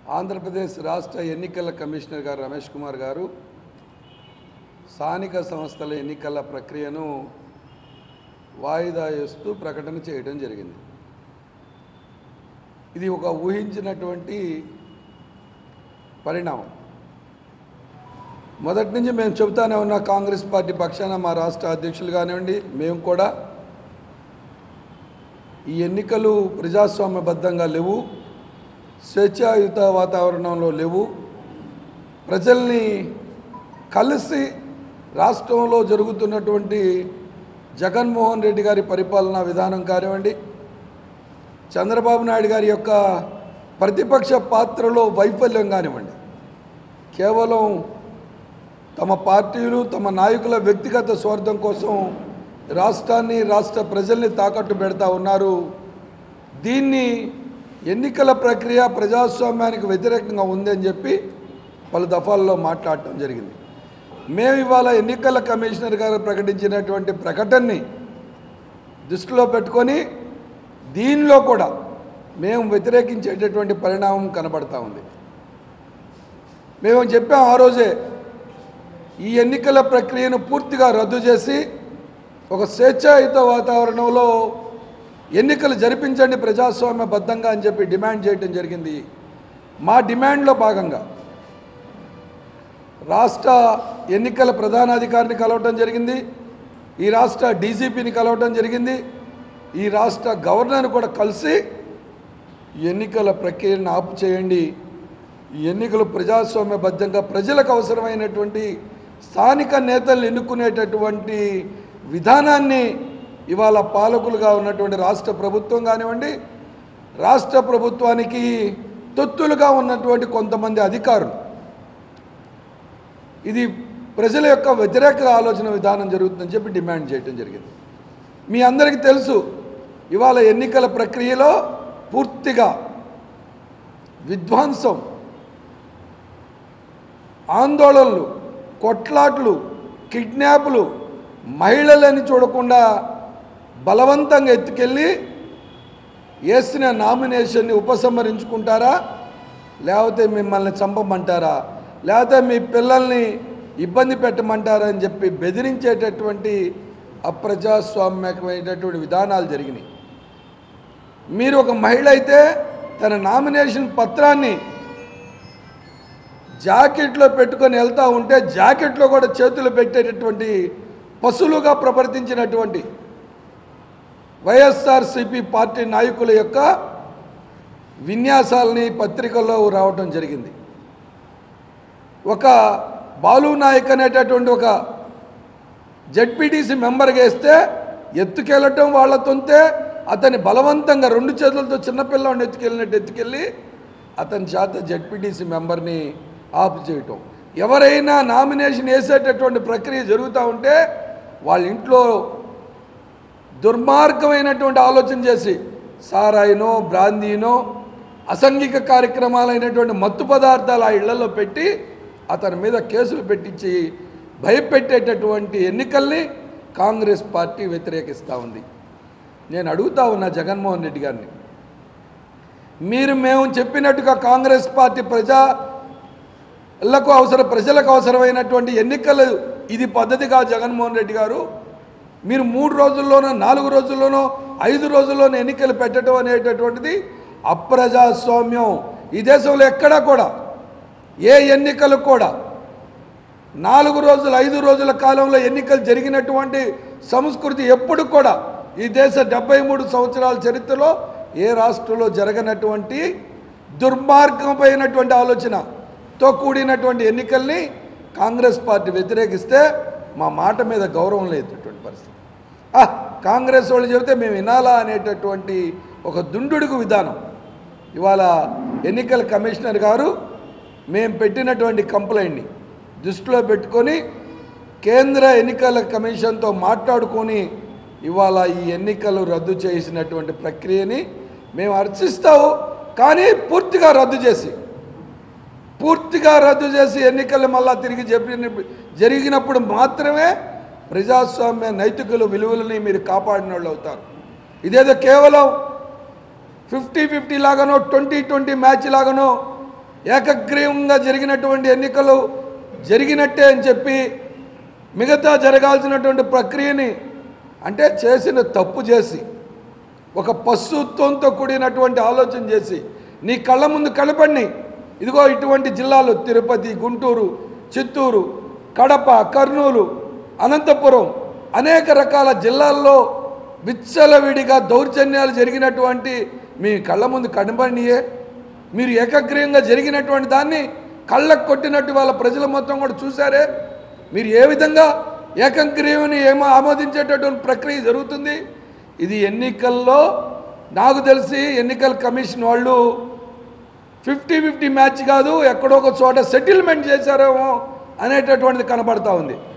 ఆంధ్రప్రదేశ్ రాష్ట్ర ఎన్నికల కమిషనర్ గారు రమేష్ కుమార్ గారు స్థానిక సంస్థల ఎన్నికల ప్రక్రియను వాయిదా వేస్తూ ప్రకటన చేయడం జరిగింది. ఇది ఒక ఊహించినటువంటి పరిణామం. మొదటి నుంచి మేము చెబుతానే ఉన్న కాంగ్రెస్ పార్టీ పక్షాన మా రాష్ట్ర అధ్యక్షులు కానివ్వండి, మేము కూడా ఈ ఎన్నికలు ప్రజాస్వామ్యబద్ధంగా లేవు, స్వేచ్ఛాయుత వాతావరణంలో లేవు, ప్రజల్ని కలిసి రాష్ట్రంలో జరుగుతున్నటువంటి జగన్మోహన్ రెడ్డి గారి పరిపాలనా విధానం కానివ్వండి, చంద్రబాబు నాయుడు గారి యొక్క ప్రతిపక్ష పాత్రలో వైఫల్యం కానివ్వండి, కేవలం తమ పార్టీలు తమ నాయకుల వ్యక్తిగత స్వార్థం కోసం రాష్ట్రాన్ని రాష్ట్ర ప్రజల్ని తాకట్టు పెడతా ఉన్నారు. దీన్ని ఎన్నికల ప్రక్రియ ప్రజాస్వామ్యానికి వ్యతిరేకంగా ఉందని చెప్పి పలు దఫాల్లో మాట్లాడటం జరిగింది. మేము ఇవాళ ఎన్నికల కమిషనర్ గారు ప్రకటించినటువంటి ప్రకటనని దృష్టిలో పెట్టుకొని దీనిలో కూడా మేము వ్యతిరేకించేటటువంటి పరిణామం కనబడతా ఉంది. మేము చెప్పాం ఆ రోజే, ఈ ఎన్నికల ప్రక్రియను పూర్తిగా రద్దు చేసి ఒక స్వేచ్ఛాయుత వాతావరణంలో ఎన్నికలు జరిపించండి ప్రజాస్వామ్యబద్ధంగా అని చెప్పి డిమాండ్ చేయడం జరిగింది. మా డిమాండ్లో భాగంగా రాష్ట్ర ఎన్నికల ప్రధానాధికారిని కలవటం జరిగింది, ఈ రాష్ట్ర డీజీపీని కలవటం జరిగింది, ఈ రాష్ట్ర గవర్నర్ని కూడా కలిసి ఎన్నికల ప్రక్రియను ఆపు చేయండి, ఈ ఎన్నికలు ప్రజాస్వామ్యబద్ధంగా ప్రజలకు అవసరమైనటువంటి స్థానిక నేతలు ఎన్నుకునేటటువంటి విధానాన్ని ఇవాళ పాలకులుగా ఉన్నటువంటి రాష్ట్ర ప్రభుత్వం కానివ్వండి, రాష్ట్ర ప్రభుత్వానికి తొత్తులుగా ఉన్నటువంటి కొంతమంది అధికారులు, ఇది ప్రజల యొక్క వ్యతిరేక ఆలోచన విధానం జరుగుతుందని చెప్పి డిమాండ్ చేయడం జరిగింది. మీ అందరికీ తెలుసు, ఇవాళ ఎన్నికల ప్రక్రియలో పూర్తిగా విధ్వంసం, ఆందోళనలు, కొట్లాట్లు, కిడ్నాపులు, మహిళలని చూడకుండా బలవంతంగా ఎత్తుకెళ్ళి వేసిన నామినేషన్ని ఉపసంహరించుకుంటారా, లేకపోతే మిమ్మల్ని చంపమంటారా, లేకపోతే మీ పిల్లల్ని ఇబ్బంది పెట్టమంటారా అని చెప్పి బెదిరించేటటువంటి అప్రజాస్వామ్యమైనటువంటి విధానాలు జరిగినాయి. మీరు ఒక మహిళ అయితే తన నామినేషన్ పత్రాన్ని జాకెట్లో పెట్టుకొని వెళ్తూ ఉంటే జాకెట్లో కూడా చేతులు పెట్టేటటువంటి పశువులుగా ప్రవర్తించినటువంటి వైఎస్ఆర్సీపీ పార్టీ నాయకుల యొక్క విన్యాసాలని పత్రికల్లో రావటం జరిగింది. ఒక బాలు నాయక్ అనేటటువంటి ఒక జెడ్పీటీసీ మెంబర్గా వేస్తే ఎత్తుకెళ్ళటం వాళ్ళతోంతే అతన్ని బలవంతంగా 2 చేతులతో చిన్నపిల్లవాడిని ఎత్తుకెళ్ళి అతని చేత జెడ్పీటీసీ మెంబర్ని ఆపు చేయటం. ఎవరైనా నామినేషన్ వేసేటటువంటి ప్రక్రియ జరుగుతూ ఉంటే వాళ్ళ ఇంట్లో దుర్మార్గమైనటువంటి ఆలోచన చేసి సారాయినో బ్రాందీనో అసాంఘిక కార్యక్రమాలైనటువంటి మత్తు పదార్థాలు ఆ ఇళ్లలో పెట్టి అతని మీద కేసులు పెట్టించి భయపెట్టేటటువంటి ఎన్నికల్ని కాంగ్రెస్ పార్టీ వ్యతిరేకిస్తూ ఉంది. నేను అడుగుతా ఉన్నా జగన్మోహన్ రెడ్డి గారిని, మేము చెప్పినట్టుగా కాంగ్రెస్ పార్టీ ప్రజలకు అవసరమైనటువంటి ఎన్నికలు ఇది పద్ధతిగా జగన్మోహన్ రెడ్డి గారు, మీరు 3 రోజుల్లోనో 4 రోజుల్లోనో 5 రోజుల్లోనో ఎన్నికలు పెట్టడం అనేటటువంటిది అప్రజాస్వామ్యం. ఈ దేశంలో ఎక్కడా కూడా ఏ ఎన్నికలు కూడా 4 రోజులు 5 రోజుల కాలంలో ఎన్నికలు జరిగినటువంటి సంస్కృతి ఎప్పుడు కూడా ఈ దేశ 73 సంవత్సరాల చరిత్రలో ఏ రాష్ట్రంలో జరగనటువంటి దుర్మార్గమైనటువంటి ఆలోచనతో కూడినటువంటి ఎన్నికల్ని కాంగ్రెస్ పార్టీ వ్యతిరేకిస్తే మా మాట మీద గౌరవం లేనటువంటి పరిస్థితి. కాంగ్రెస్ వాళ్ళు చెబితే మేము వినాలా అనేటటువంటి ఒక దుండుడుగు విధానం. ఇవాళ ఎన్నికల కమిషనర్ గారు మేము పెట్టినటువంటి కంప్లైంట్ని దృష్టిలో పెట్టుకొని కేంద్ర ఎన్నికల కమిషన్తో మాట్లాడుకొని ఇవాళ ఈ ఎన్నికలు రద్దు చేసినటువంటి ప్రక్రియని మేము హర్షిస్తాము. కానీ పూర్తిగా రద్దు చేసి ఎన్నికలు మళ్ళా తిరిగి జరిగినప్పుడు మాత్రమే ప్రజాస్వామ్య నైతిక విలువలని మీరు కాపాడిన వాళ్ళు అవుతారు. ఇదేదో కేవలం 50-50 లాగానో 20-20 మ్యాచ్ లాగానో ఏకగ్రీవంగా జరిగినటువంటి ఎన్నికలు జరిగినట్టే అని చెప్పి మిగతా జరగాల్సినటువంటి ప్రక్రియని అంటే చేసిన తప్పు చేసి ఒక పశుత్వంతో కూడినటువంటి ఆలోచన చేసి నీ కళ్ళ ముందు కనపడిని ఇదిగో ఇటువంటి జిల్లాలు తిరుపతి, గుంటూరు, చిత్తూరు, కడప, కర్నూలు, అనంతపురం అనేక రకాల జిల్లాల్లో విచ్చలవిడిగా దౌర్జన్యాలు జరిగినటువంటి మీ కళ్ళ ముందు కనబడియే మీరు ఏకగ్రీవంగా జరిగినటువంటి దాన్ని కళ్ళకు కొట్టినట్టు వాళ్ళ ప్రజలు మొత్తం కూడా చూసారే. మీరు ఏ విధంగా ఏకగ్రీవని ఏమో ఆమోదించేటటువంటి ప్రక్రియ జరుగుతుంది. ఇది ఎన్నికల్లో నాకు తెలిసి ఎన్నికల కమిషన్ వాళ్ళు 50-50 మ్యాచ్ కాదు, ఎక్కడో ఒక చోట సెటిల్మెంట్ చేశారేమో అనేటటువంటిది కనబడతా ఉంది.